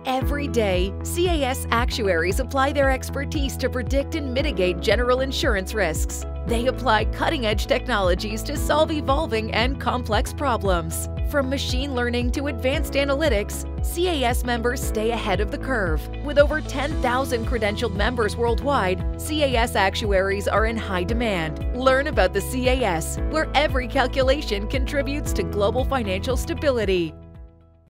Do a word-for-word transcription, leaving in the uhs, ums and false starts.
Every day, C A S actuaries apply their expertise to predict and mitigate general insurance risks. They apply cutting-edge technologies to solve evolving and complex problems. From machine learning to advanced analytics, C A S members stay ahead of the curve. With over ten thousand credentialed members worldwide, C A S actuaries are in high demand. Learn about the C A S, where every calculation contributes to global financial stability.